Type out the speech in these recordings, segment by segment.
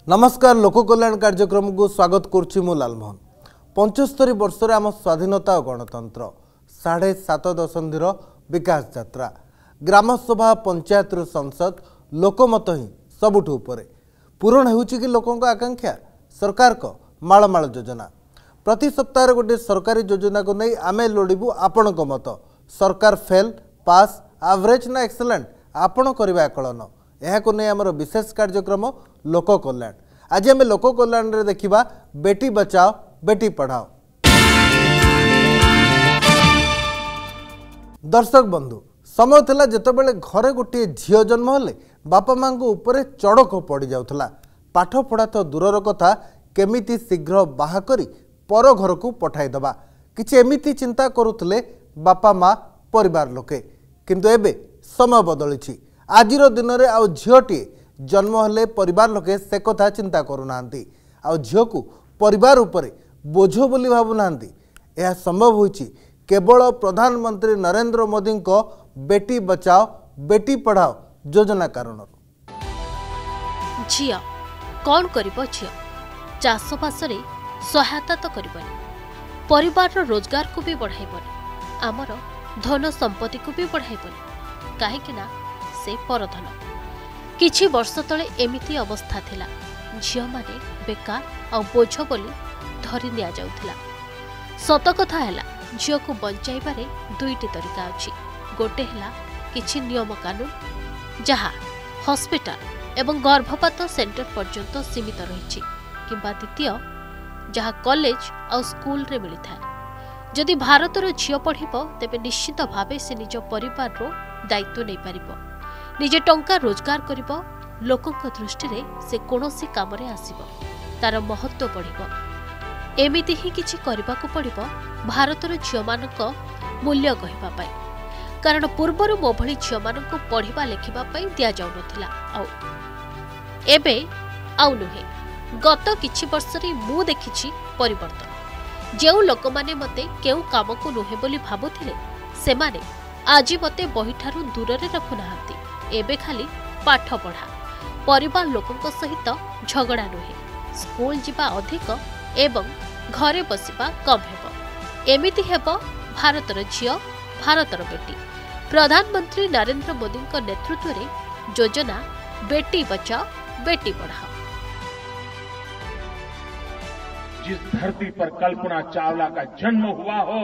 नमस्कार लोक कल्याण कार्यक्रम को स्वागत करुच्ची मु लालमोहन 75 वर्ष आम स्वाधीनता और गणतंत्र 7.5 दशंधि विकास यात्रा ग्रामसभा पंचायत संसद लोकमत ही सबुठ उपरे पूरण होउची कि लोकों आकांक्षा सरकार को मालमाल योजना प्रति सप्ताह गोटे सरकारी योजना को नहीं आमे लोड़बू आपण मत सरकार फेल पास एवरेज ना एक्सेलेंट आपण करवा आकलन यह नहीं आमर विशेष कार्यक्रम लोक कल्याण आज आम लोक कल्याण रे देखिबा बेटी बचाओ बेटी पढ़ाओ। दर्शक बंधु समय थिला जेतेबेले घरे गोटे झियो जन्म हेले बापा माँ ऊपर चढ़क पड़ जाउथला पाठ पढ़ा तो दूरर कथा केमिति शीघ्र बाहा करी पर घर को पठाई दबा किछि एमिति चिंता करुथले बापा माँ परिवार लोके किंतु एबे समय बदलिछि आजिर दिन में आउ झीटी जन्म हेले परिवार लोके से कथा चिंता करूना आउ झील को परिवार उपरे बोझ बोली भावुना यह संभव होइछि केवल प्रधानमंत्री नरेंद्र मोदी को बेटी बचाओ बेटी पढ़ाओ योजना कारण। झिया कौन करिबो झिया चाषबास सहायता तो करबनी परिवार रोजगार को भी बढ़ाइबनी आमर धन संपत्ति को भी बढ़ाइबनी कहीं से परधन किछि वर्ष तले एमिति अवस्था थिला झियो माने बेकार और बोझ बोली धरी निया जाउथिला सत कथा हैला झियो को बंचाइबारे दुईटी तरीका अछि गोटे हैला किछि नियम कानून जहा हॉस्पिटल एवं गर्भपात सेंटर पर्यंत सीमित रहिछि किंबा द्वितीय जहा कॉलेज और स्कूल रे मिलिथा जदि भारतर झियो पढ़िबो तेबे निश्चित भावे से निज परिवार रो दायित्व नै पारिबो निजे टंका रोजगार करिबो लोकक दृष्टि रे से कोनोसी कामरे आसीबो तार महत्व पड़िबो एमिति ही किछि करबा को पड़िबो भारतर झियो मानक मूल्य कहिबा पाई कारण पूर्वरु मो भଳି झियो मानक पढ़िबा लेखिबा पाई दिया जाउ नथिला आउ एबे आउ नुहे गत किछि वर्ष रे मु देखिछि परिवर्तन जेउ लोक माने मते केउ काम को नुहे बोली भाबुथिले सेमाने आजी मते बहिठारु दूर रे रखु नाहंती एबे खाली पाठ पढ़ा परिवार लोकंक सहित झगड़ा नुहे स्कूल जिबा अधिक एवं घरे बसिबा कम हेबो एमिति हेबो भारतर झियो भारतर बेटी प्रधानमंत्री नरेंद्र मोदी नेतृत्व रे योजना बेटी बचाओ बेटी पढ़ाओ। जिस धरती पर कल्पना चावला का जन्म हुआ हो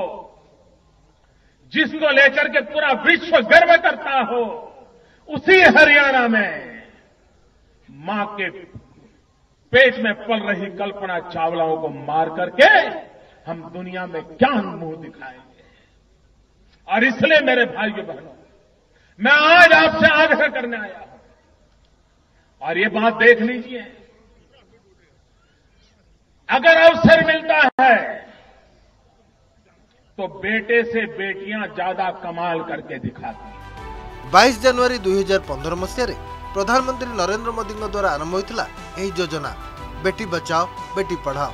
जिसको लेकर के पूरा विश्व गर्व करता हो उसी हरियाणा में मां के पेट में पल रही कल्पना चावलाओं को मार करके हम दुनिया में क्या मुंह दिखाएंगे। और इसलिए मेरे भाइयों बहनों मैं आज आपसे आग्रह करने आया हूं और ये बात देख लीजिए अगर अवसर मिलता है तो बेटे से बेटियां ज्यादा कमाल करके दिखाती हैं। 22 जनवरी 2015 मसीह प्रधानमंत्री नरेंद्र मोदी द्वारा आरंभ होता यह योजना बेटी बचाओ बेटी पढ़ाओ।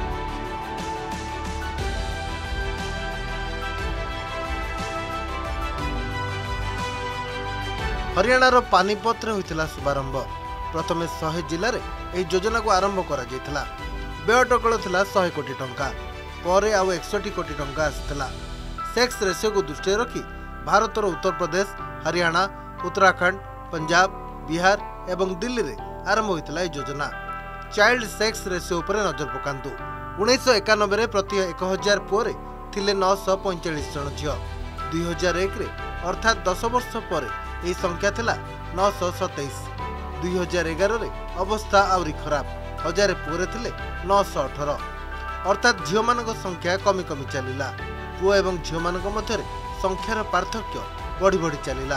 हरियाणार पानीपत होता शुभारंभ प्रथम 100 जिले में यह योजना को आरंभ कर व्यय टकल था 100 कोटी टंका पर आउ 61 कोटी टंका आसाला सेक्स रेशियो को दृष्टि रखी भारतर उत्तर प्रदेश हरियाणा उत्तराखंड पंजाब बिहार एवं दिल्ली रे आरंभ होता योजना चाइल्ड सेक्स रेशियो उपर नजर पकांतु 1991 प्रति 1000 पुओरे थिले 945 जन झियो 2001 रे अर्थात 10 वर्ष पर यह संख्या थिला 927 2011 रे अवस्था आउरी खराब 1000 पुओरे थिले 918 अर्थात झियो मानक संख्या कमी कमी चलिला पुओ एवं झियो मानक मध्यरे संख्यार पार्थक्य बढ़ी बढ़ी चलिला।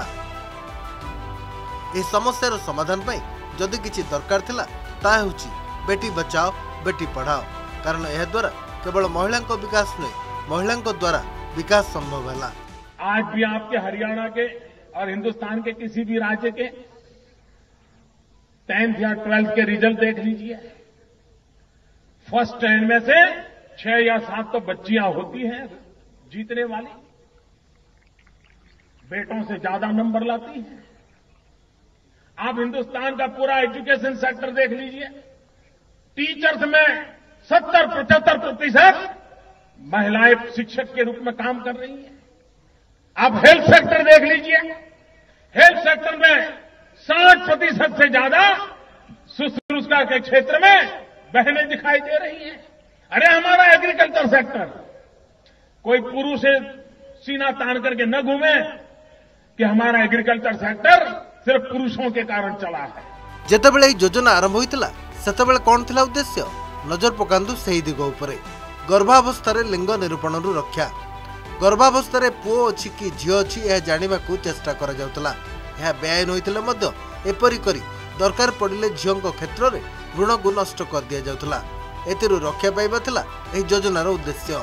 इस समस्यार समाधान पाई जदि किछि दरकार थिला ता हेउछि बेटी बचाओ बेटी पढ़ाओ कारण यह द्वारा केवल महिला विकास नहीं महिला द्वारा विकास संभव है। आज भी आपके हरियाणा के और हिंदुस्तान के किसी भी राज्य के 10th या 12th के रिजल्ट देख लीजिए फर्स्ट 10 में से 6 या 7 तो बच्चियां होती हैं जीतने वाली बेटों से ज्यादा नंबर लाती हैं। आप हिंदुस्तान का पूरा एजुकेशन सेक्टर देख लीजिए टीचर्स में 70-75% महिलाएं शिक्षक के रूप में काम कर रही हैं। आप हेल्थ सेक्टर देख लीजिए, हेल्थ सेक्टर में 60% से ज्यादा शुश्रूषा के क्षेत्र में बहनें दिखाई दे रही हैं। अरे हमारा एग्रीकल्चर सेक्टर, कोई पुरुष सीना तान करके न घूमे कि हमारा एग्रीकल्चर सेक्टर सिर्फ पुरुषों के कारण चला है। जेतेबेले योजना आरंभ होइतिला सेतेबेले कोन थिला उद्देश्य नजर पकांदु सही दिग उपरे। गर्भावस्था लिंग निरूपण रक्षा, गर्भावस्था पुओ अच्छी कि झील अच्छी यह जानवा चेष्टा करा जाउतला। यह बेआईन होइतिले मध्य एपरी करी दरकार पड़िले झील क्षेत्र में भ्रूण को नष्ट कर दि जाउतला। एतिरु रक्षा पाइबा थिला एही योजनार उद्देश्य।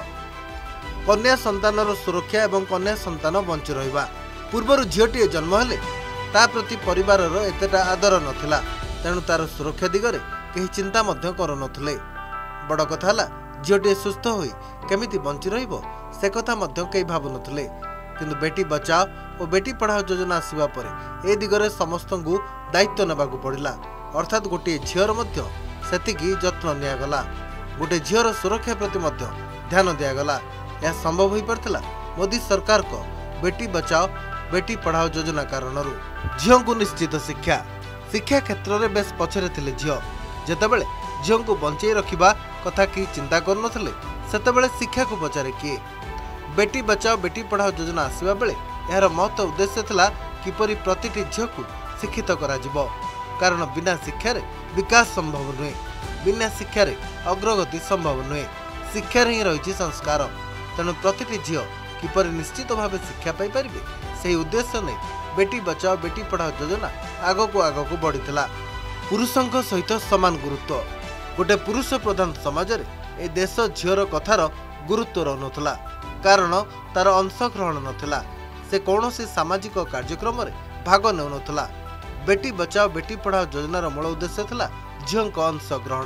कन्या संतानर सुरक्षा एवं कन्या संतान बंची रहिबा। पूर्वर झीलटीए जन्म हेले ता प्रति परिवारर एतेटा आदर नथिला, तेणु तार सुरक्षा दिगरे केही चिंता मध्य करनथिले। बड़ कथा हला झीलटीए सुस्थ होई केमिति बंची रहिबो से कथा मध्य केही भाबुनथिले। किंतु बेटी बचाओ और बेटी पढ़ाओ योजना आसिबा परे ए दिगरे समस्तंकु दायित्व नेबाकु पड़िला। अर्थात गोटे झीवर मध्य सेतिकी जत्न नियागला। गोटे झीवर सुरक्षा प्रति मध्य ध्यान दियागला। यह संभव हो पारथिला मोदी सरकार को बेटी बचाओ बेटी पढ़ाओ योजना कारणरू। झील को निश्चित शिक्षा, शिक्षा क्षेत्र में बेस पछरे थिले झील। जेतेबेले झील को बंचाई रखिबा कथा कि चिंता करनथिले सेतेबेले शिक्षा को पचारे किए। बेटी बचाओ बेटी पढ़ाओ योजना आसिबा बेले यार महत्व उद्देश्य थिला किपरि प्रतिटी झील को शिक्षित करा जिवो। कारण बिना शिक्षा रे विकास संभव नुहे, बिना शिक्षा रे अग्रगति संभव नुहे। शिक्षा रे ही रही संस्कार। तेणु प्रतिटी झील किपरि निश्चित भाव शिक्षा पाई परिबे सही उद्देश्य नहीं बेटी बचाओ बेटी पढ़ाओ योजना आगको बढ़ीला। पुरुषों सहित सामान गुरुत्व। गोटे पुरुष प्रधान समाज रे ए देश झीवर कथार गुरुत्व रहनुला, कारण तार अंशग्रहण नथिला। से कौनसी सामाजिक कार्यक्रम रे भाग नेउनथला। बेटी बचाओ बेटी पढ़ाओ योजनार मूल उद्देश्य थिला झील का अंशग्रहण।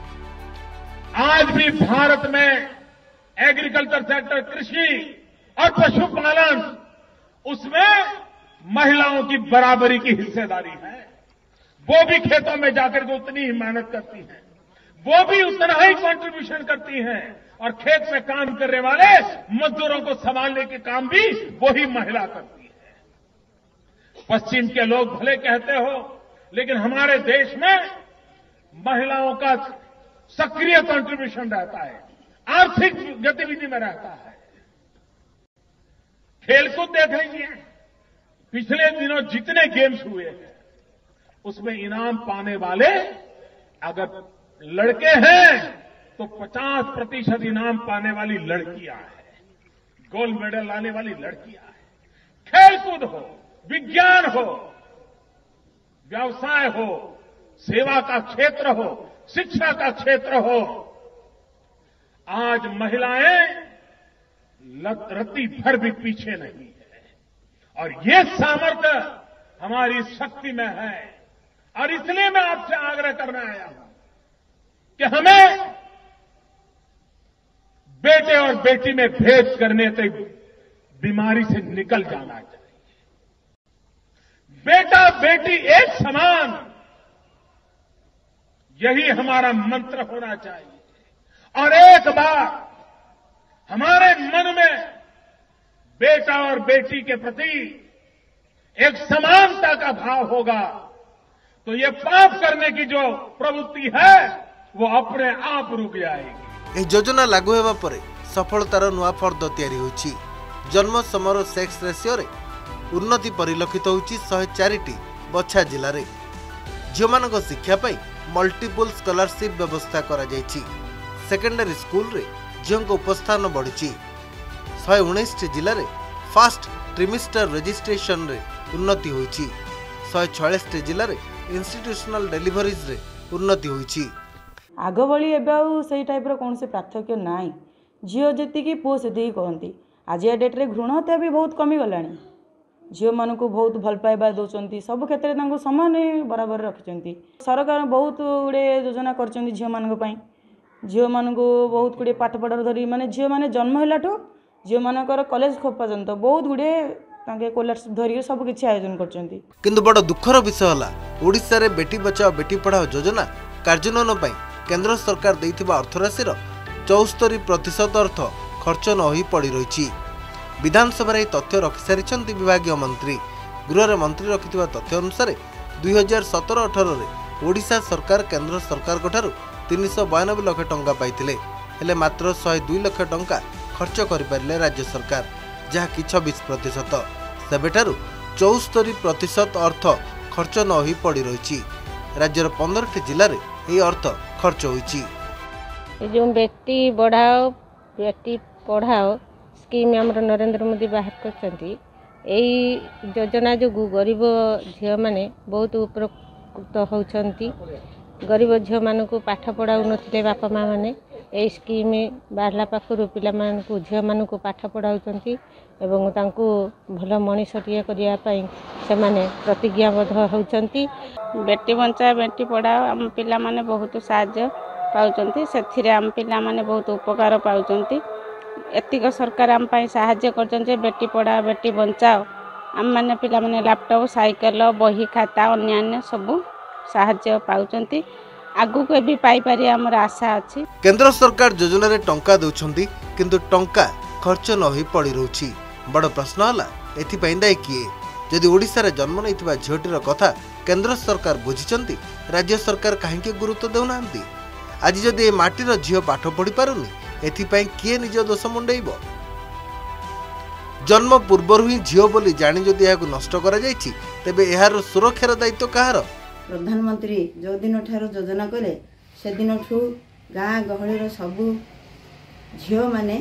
आज भी भारत में एग्रीकल्चर सेक्टर, कृषि और पशुपालन, उसमें महिलाओं की बराबरी की हिस्सेदारी है। वो भी खेतों में जाकर के उतनी ही मेहनत करती हैं, वो भी उतना ही कंट्रीब्यूशन करती हैं, और खेत में काम करने वाले मजदूरों को संभालने के काम भी वही महिला करती है। पश्चिम के लोग भले कहते हो, लेकिन हमारे देश में महिलाओं का सक्रिय कंट्रीब्यूशन रहता है, आर्थिक गतिविधि में रहता है। खेलकूद देख लीजिए, पिछले दिनों जितने गेम्स हुए हैं उसमें इनाम पाने वाले अगर लड़के हैं तो 50% इनाम पाने वाली लड़कियां हैं, गोल्ड मेडल लाने वाली लड़कियां हैं। खेलकूद हो, विज्ञान हो, व्यवसाय हो, सेवा का क्षेत्र हो, शिक्षा का क्षेत्र हो, आज महिलाएं रत्ती भर भी पीछे नहीं है। और ये सामर्थ्य हमारी शक्ति में है। और इसलिए मैं आपसे आग्रह करने आया हूं कि हमें बेटे और बेटी में भेद करने की बीमारी से निकल जाना चाहिए। बेटा बेटी एक समान, यही हमारा मंत्र होना चाहिए। और एक बार हमारे मन में बेटा और बेटी के प्रति एक समानता का भाव होगा तो ये पाप करने की जो प्रवृत्ति है वो अपने आप रुक जाएगी। यह योजना लागू होगा पर सफलतार नुआ फर्द तैयारी होछि। जन्म समर सेक्स रेशियो रे उन्नति परिलक्षित होछि 104टी बछा जिले में। झील शिक्षा पाई मल्टीपल स्कॉलरशिप व्यवस्था करा जाइछि। सेकेंडरी स्कूल रे झील उपस्थान बढ़ी। 119 जिले में फास्ट ट्रिमिस्टर रजिस्ट्रेशन रे उन्नति होइछि। 146 जिले में इंस्टीट्यूशनल डेलीवरीज रे उन्नति होइछि। आग भली एवं से टाइप कौन से पार्थक्य नाई। झील जी पुओ से कहती आज डेट्रे भ्रूण हत्या भी बहुत कमिगला। झील मान को बहुत भल पाइबा दौरान सब क्षेत्र में सामान बराबर रखिंट। सरकार बहुत गुड़े योजना कर झील मान झील मान को बहुत गुड़े पाठ पढ़ा धरी माने झील मैंने जन्म है झील मानकर कॉलेज पर्यंत बहुत गुड़े स्कॉलरशिप धरिक सब किसी आयोजन कर। बड़ दुखर विषय है ओडिशा रे बेटी बचाओ बेटी पढ़ाओ योजना कार्यान्वयन केंद्र सरकार देइथिबा अर्थराशि 74% अर्थ खर्च न होई पड़ी रही। विधानसभा तथ्य रखि सारी विभागीय मंत्री। गृह मंत्री रखिथिबा तथ्य अनुसार 2017-18 रे ओडिशा सरकार केंद्र सरकार कोठारु 392 लाख टंका पाइथिले, हेले मात्र 102 लाख टंका खर्च करि पारिले राज्य सरकार, जहा कि 26%। सेबेठारु 74% अर्थ खर्च न होई पड़ी रही। राज्यर 15 जिले में यह अर्थ खर्च होईची। जो बेटी बढ़ाओ बेटी पढ़ाओ स्कीम आमर नरेंद्र मोदी बाहर कर योजना जो गरीब झील मैंने बहुत उपकृत होती। गरीब झील मान को पाठ पढ़ाऊ नथिले बापा माँ मैंने यही स्कीम बाहर पाखु पिला झील मान को पाठ पढ़ाऊँच एवं तांको भल मनीषटीए करने से प्रतिज्ञाबद्ध होती। बेटी बंचा बेटी पढ़ाओ आम पिला माने बहुत साहाय्य पाउचंती, से आम पिला माने बहुत उपकार पाउचंती। एतिक सरकार आम पाई साहाय्य करचंती। बेटी पढ़ाओ बेटी बंचाओ आम माने पिला माने लैपटॉप साइकिल बही खाता अन्यान्य सबू साहाय्य पाउचंती। आगु को भी पाई पारी हमर आशा अछि। केंद्र सरकार योजना रे टंका दउछंती किंतु टंका खर्च न होई पड़ी रहउची। बड़ प्रश्न हला एथि पई दाई किए? जदि ओडिसा रे जन्म नैथिबा झियोटीर कथा केंद्र सरकार बुझिचंती, राज्य सरकार काहेकि गुरुत्व देउनांती? आज जदि ए माटीर झियो पाठ पढ़ी पारुनी, एथि पई किए निज दोष मुंडेइबो? जन्म पूर्वरु ही झियो बोली जानि जदि याकु नष्ट करा जायछि, तेबे एहार सुरक्षार दायित्व काहार? प्रधानमंत्री जो दिन ठार योजना कले से दिन ठू गाँ गहली सबू झील माने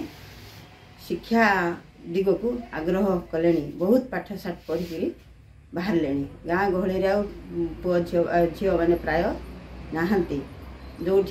शिक्षा दिग को आग्रह कले। बहुत पाठशाठ पढ़ी बाहर ले गाँ गहली पुआ झील मैंने प्राय नहांती। जो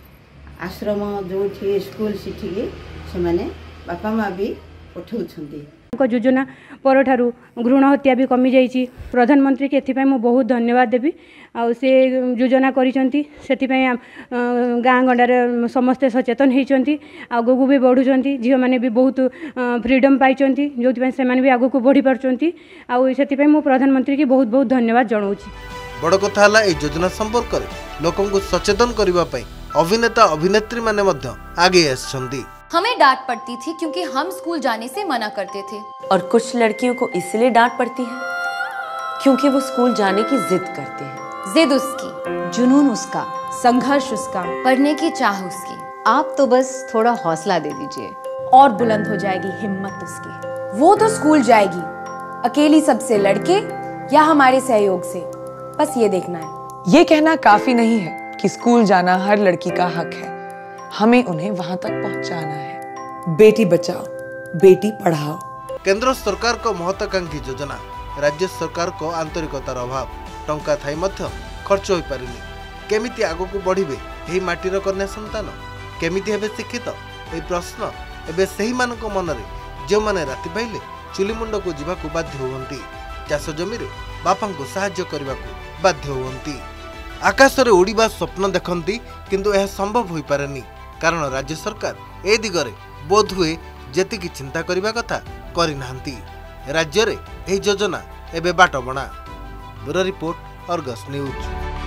आश्रम जो स्कूल सिटी से माने बापा माँ भी पठाउछंती। योजना पर ठारू भ्रूण हत्या भी कमी जाइए। प्रधानमंत्री के एथिपाई मु बहुत धन्यवाद देवी। आ से योजना करिसंती सेथिपाई गाँ गंडार समस्ते सचेतन होइचंती, आगो भी बढ़ुचंती। झील माने भी बहुत फ्रीडम पाइचंती, जो से माने भी आगो को बढ़ी पारचंती। आ सेथिपाई मु प्रधानमंत्री की बहुत बहुत धन्यवाद जणाउची। बड़ कथा हला ए योजना संपर्क रे लोकन को सचेतन करिबा पई अभिनेता अभिनेत्री माने मध्य आगे आछंती। हमें डांट पड़ती थी क्योंकि हम स्कूल जाने से मना करते थे, और कुछ लड़कियों को इसलिए डांट पड़ती है क्योंकि वो स्कूल जाने की जिद करती है। जिद उसकी, जुनून उसका, संघर्ष उसका, पढ़ने की चाह उसकी। आप तो बस थोड़ा हौसला दे दीजिए और बुलंद हो जाएगी हिम्मत उसकी। वो तो स्कूल जाएगी अकेली, सबसे लड़के या हमारे सहयोग से, बस ये देखना है। ये कहना काफी नहीं है कि स्कूल जाना हर लड़की का हक है, हमें उन्हें वहां तक पहुंचाना है। बेटी बचाओ बेटी पढ़ाओ। केंद्र सरकार को महत्वाकांक्षी योजना, राज्य सरकार को आंतरिकतार अभाव, टंका थाई मध्य खर्च हो पारिनी। केमिति आगो को बढ़िबे एही माटीर कन्या संतान, केमिति हेबे शिक्षित? ए प्रश्न एबे सही मानक मनरे जो माने राति पाइले चुली मुंड को जीवाकू बाध्य होवंती, चाष जमी रे बापा को सहाय्य करबाकू बाध्य होवंती, आकाश रे उड़ीबा स्वप्न देखंती, किंतु यह संभव होई पारेनी। कारण राज्य सरकार ए दिगरे बोध हुए जेतिकी चिंता करिबा कथा करि नाहंती। राज्य रे एही योजना एबे बाट बणा। Bureau report, Argus news.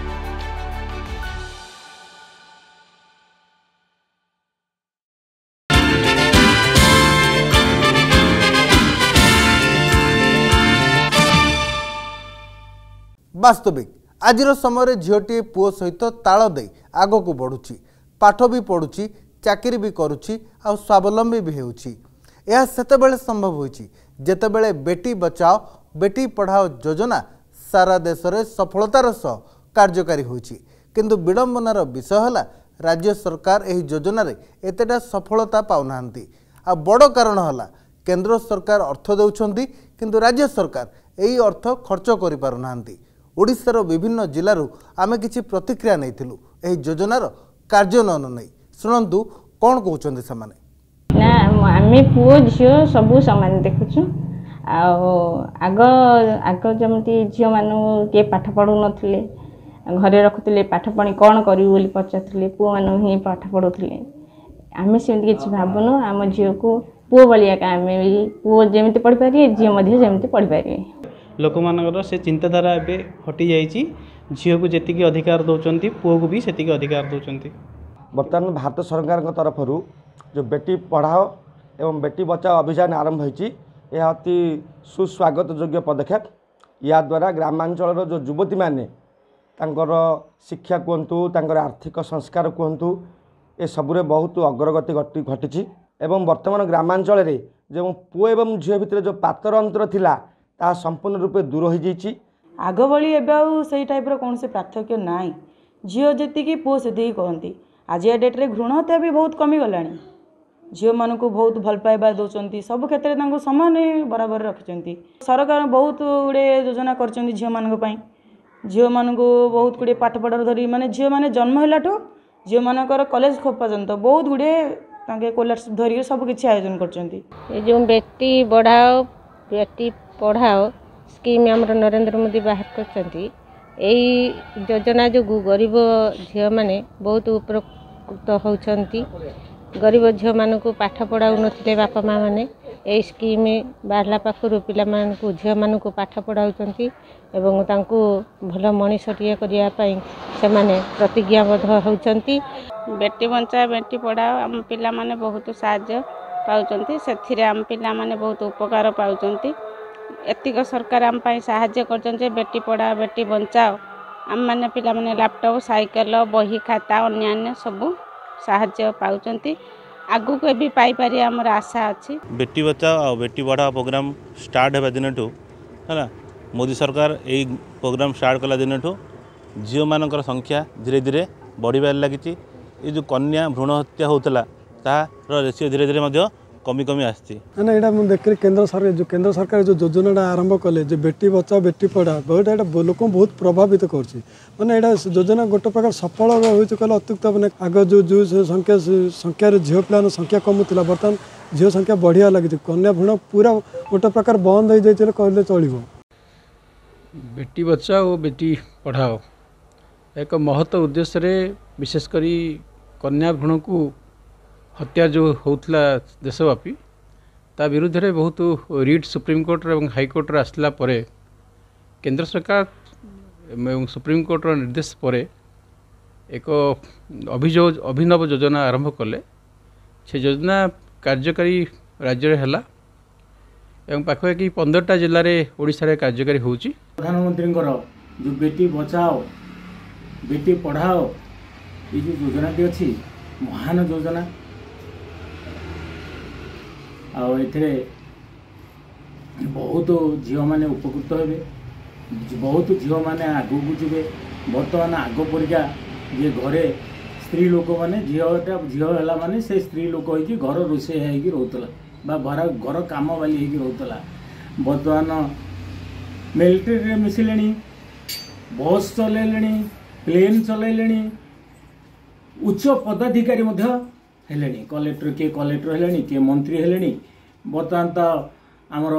वास्तविक आजिर समय झीटी पुओ सहित ताल दे आग को बढ़ुची, पाठ भी पढ़ुची, चाकरी भी करुची, आ स्वावलंबी भी होउची। यह सेतेबेले संभव होइची जेतेबेले बेटी बचाओ बेटी पढ़ाओ योजना सारा देश में सफलतार सह कार्यकारी होइची। किंतु विडंबनार विषय है राज्य सरकार एही योजना रे एतेटा सफलता पाउनाहांती। आ बड़ कारण है केंद्र सरकार अर्थ देउछंती किंतु राज्य सरकार एही अर्थ खर्च करि पारुनाहांती। ओडिशार विभिन्न जिल्लारू आमे किछि प्रतिक्रिया नैथिलु एही योजनार कार्यान्वयन नै। शुणंतु कौन कहउछंती समाने। ना आमे पुओ झियो सबु समान देखुछु। आग जमती झील मान किए पाठ पढ़ु नथिले, घरे रखुले, पाठ पढ़ी कौन करू बोली पचारुले, पुओ मान ही पाठ पढ़ुले। आमे सेमती किछि भाबनु आम झील को पुओ बलिया का आमे पुओ जेमती पढ़ी पारिए झील मध्ये जेमती पढ़ी पारिए। लोक मानकर से चिंताधारा ए हटि जाइए झील को जी अधिकार दौरान पुओ को भी से अधिकार दौरान। बर्तमान भारत सरकार तरफ जो बेटी पढ़ाओ एवं बेटी बचाओ अभियान आरंभ होती यह अति सुस्वागत योग्य पदक्षेप। या द्वारा ग्रामांचल जो युवती मैंने शिक्षा कहतु आर्थिक संस्कार कहतु ए सबुरे बहुत अग्रगति घटी एवं वर्तमान ग्रामांचल जो पुओ एवं झील भितर जो पातर अंतर थिला ता संपूर्ण रूपे दूर हो जाइए। आग भली एवं से टाइप कौन से पार्थक्य ना झील जी पुओ से कहती आज डेट्रे भ्रूण हत्या भी बहुत कमिगला झील मान को बहुत भल पाइबा दौरान सब क्षेत्र में सामान बराबर रखिंट। सरकार बहुत गुड़े योजना कर झील मान झील मान बहुत गुड़े पाठ पढ़ार धरी माने झील मैंने जन्म है झील मानकर कॉलेज पर्यंत बहुत गुड़े स्कॉलरशिप धरिक सब किसी आयोजन कर जो बेटी बढ़ाओ बेटी पढ़ाओ स्कीम आमर नरेंद्र मोदी बाहर कर योजना जो गरीब झील मैंने बहुत उपकृत होती। गरीब झील मान को पाठ पढ़ाऊ नथिले बापा माँ मैंने यही स्कीम बाहर पाखर पिला झील मान को पाठ पढ़ाऊँ एवं तांको भल मनीषटीए करने से प्रतिज्ञाबद्ध होती। बेटी बचाओ बेटी पढ़ाओ आम पिला माने बहुत साहाय्य पाउचंती से आम पिला माने बहुत उपकार पाउचंती। एतिक सरकार आम पाई साहाय्य करछन बेटी पढ़ाओ बेटी बचाओ आम माने पिला माने लैपटॉप साइकिल बही खाता अन्यान्य सब साहाय्य पाउचंती। आगु को भी पाई पारि हमर आशा अछि। बेटी बचाओ और बेटी पढ़ाओ प्रोग्राम स्टार्ट होगा दिन है मोदी सरकार यही प्रोग्राम स्टार्ट कला दिन झील मानकर संख्या धीरे धीरे बढ़िबार लगी। ये जो कन्या भ्रूण हत्या होता तार रेसियो धीरे धीरे कमी कमी आसी ना यहाँ मुझे देख केंद्र सरकार जो योजना आरंभ कले जो बेटी बचाओ बेटी पढ़ाओ बहुत यहाँ लोक बहुत प्रभावित करने यहाँ योजना गोटे प्रकार सफल होते अत्युक्त मैंने आग जो संख्या झील पिला संख्या कमुला बर्तमान झील संख्या बढ़िया लगी कन्या भ्रूण पूरा गोटे प्रकार बंद हो जाए कहले चलो। बेटी बचाओ बेटी पढ़ाओ एक महत्व उद्देश्य विशेषकर कन्या भ्रूण को हत्या जो होता देशव्यापी ता विरुद्ध में बहुत रिट सुप्रीमकोर्ट और हाईकोर्ट आसला परे केंद्र सरकार एवं सुप्रीमकोर्ट निर्देश पर एक अभिनव योजना आरंभ कले से योजना कार्यकारी राज्य है एवं पाखापाखि 15टा जिले में ओडिशा कार्यकारी होची। प्रधानमंत्री जो बेटी बचाओ बेटी पढ़ाओ ये जो योजना टी अच्छी महान योजना आए बहुत झील मैंने उपकृत हे बहुत झील मैंने आगू जीवे। बर्तमान आग परिका जे घरे स्त्री लोक मैंने झील है माने से स्त्री लोक हो घर रोषे रोला घर कम बाली रोला। बर्तमान मिलिट्री मिसिले बस चलैले प्लेन चलैले उच्च पदाधिकारी हेलेनी कलेक्टर किए कलेक्टर हेलेनी किए मंत्री हेलेनी। बर्तमान तो आमर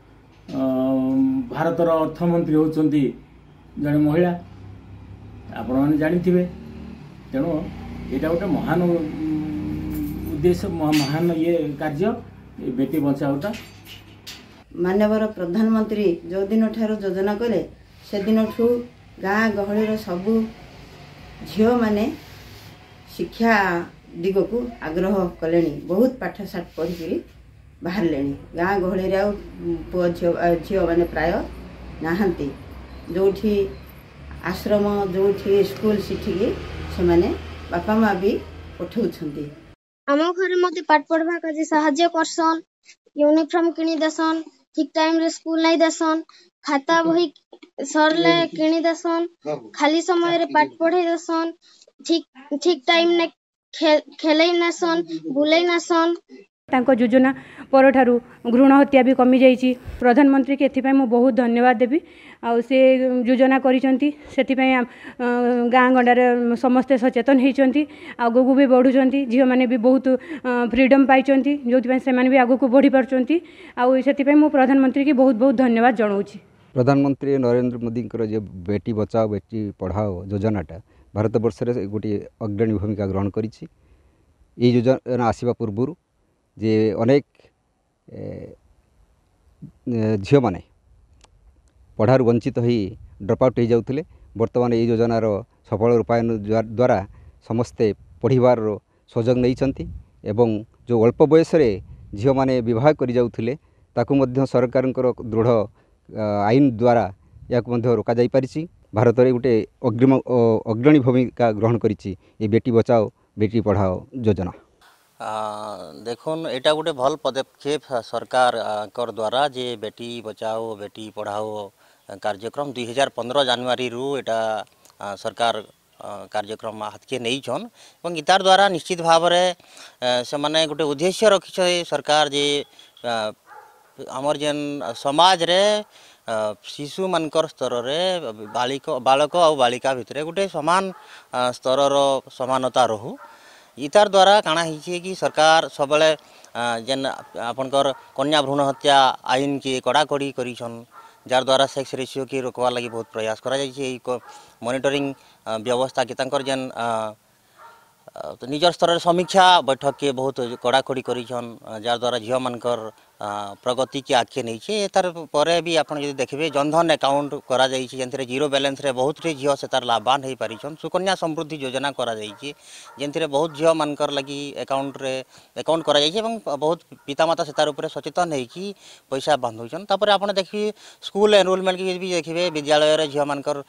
भारतर अर्थमंत्री होचंती जड़े महिला आपण मैंने जानी तेणु यहाँ गोटे महान उद्देश्य महान ये कार्य बेटी बचाओटा। मानवर प्रधानमंत्री जो दिन ठार योजना कले से दिन ठू गाँ गहली सबू झील माने शिक्षा दिग को आग्रह कले बहुत पाठशाठ पढ़ी बाहर गाँ गहली पुओ झील मैंने प्राय नहांती जो आश्रम जो स्कूल सिटी से माने बापा माँ भी पठाउछंती। आम घर मत पाठ पढ़वा का साहाय्य करसन यूनिफॉर्म किनी देसन ठीक टाइम रे स्कूल नहीं देसन खाता बही सरले किनी देसन खाली समय रे पाठ पढ़े देसन ठीक टाइम ने खेलै नसन बुलै नसन। तांको योजना परठारु भ्रूण हत्या भी कमी जाइए। प्रधानमंत्री के एथिपाई मु बहुत धन्यवाद देवी आ से योजना करिसंती सेथिपाई गाँ गंडारे समस्ते सचेतन होइचंती आगो भी बढ़ुचंती झील माने भी बहुत फ्रीडम पाइचंती जोथिपाई से माने भी आगो को बढ़ी पारचंती आ सेथिपाई मु प्रधानमंत्री की बहुत बहुत धन्यवाद जणाउछि। प्रधानमंत्री नरेंद्र मोदी जो बेटी बचाओ बेटी पढ़ाओ योजनाटा भारत वर्ष में गोटे अग्रणी भूमिका ग्रहण करिछि। ये योजना आसवा पूर्व जे अनेक झील माने पढ़ार वंचित हो ड्रप आउट हो जाते बर्तमान ये योजनार सफल रूपायन द्वारा समस्ते पढ़ार सुजोग नहीं एवं जो अल्प बयस झील मैंने बह कर जाऊे ताकू सरकार दृढ़ आईन द्वारा या रोक जा पारी। भारत में गोटे अग्रणी भूमिका ग्रहण करी बेटी बचाओ बेटी पढ़ाओ योजना। देखुन एटा गोटे भल पदक्षेप सरकार कर द्वारा जे बेटी बचाओ बेटी पढ़ाओ कार्यक्रम 2015 जनवरी रु एटा सरकार कार्यक्रम हाथ नहीं छन और इतार द्वारा निश्चित भाव से माने गोटे उद्देश्य रखी सरकार जे आमर जेन समाज रे शिशु मानकर स्तर रे बालक और बालिका भितर गोटे समान स्तर समानता रहू इतार द्वारा काना ही कि सरकार सब जेन आपनकर कन्या भ्रूण हत्या आईन के कड़ाकड़ी करिछन जार द्वारा सेक्स रेशियो के रोकवा लगी बहुत प्रयास करा जाइए मॉनिटरिंग व्यवस्था के तांकर जेन निजर स्तर समीक्षा बैठक के बहुत कड़ाकड़ी करिछन जार द्वारा झील मानकर प्रगति के आखे नहीं तार परे भी आपन यदि देखबे जनधन अकाउंट करा जाइए जेंथिरे जीरो बैलेंस रे बहुत रे झील से तार लाभवान हो पारिछन सुकन्या समृद्धि योजना करा जाइए जेंथिरे बहुत झील मानकर लगी अकाउंट करा जाइए एवं बहुत पितामाता से तार ऊपर सचेतन है कि पैसा बांधुछन तापर आपन देखिए स्कूल एनरोलमेंट के भी देखिए विद्यालय रे झील मानकर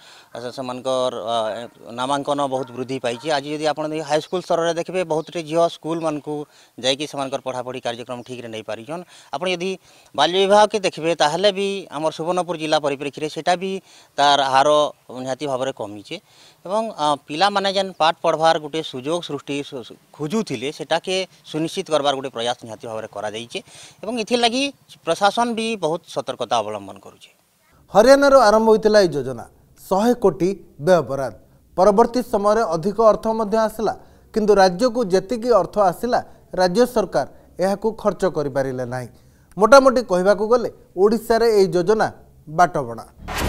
नामांकन बहुत वृद्धि पाई आज यदि आपन हाई स्कूल स्तर रे देखिए बहुत रे झील स्कूल मान को जाइए से पढ़ापढ़ी कार्यक्रम ठीक रे नहीं पारिछन आपण यदि बाल्य विवाह के देखिए ताहले भी आमर सुवर्णपुर जिला परिप्रेक्षी सेटा भी तार हार निहाती भाव में कमीचे एवं पिला माने जेन पाठ पढ़वार गोटे सुजोग सृष्टि खोजुथिले सेटा के सुनिश्चित करबार गोटे प्रयास निहाती भाव में करा जाइए एवं इथि लगी प्रशासन भी बहुत सतर्कता अवलंबन करुचे। हरियाणार आरंभ होइतिला योजना 100 कोटी व्यय बराद परवर्ती समय अधिक अर्थ मध्य आसला किंतु राज्य को जेतिकी अर्थ आसिला राज्य सरकार यह खर्च करिपारिले नाही मोटामोटी कहबाकू गले ओडिशा रे एई योजना बाटबणा।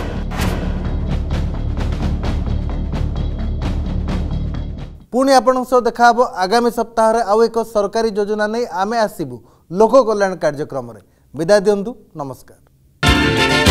पुणी आपन सह देखा हबो आगामी सप्ताह रे आउ एक सरकारी योजना नहीं आमे आसीबु लोक कल्याण कार्यक्रम रे विदाय दियंतु नमस्कार।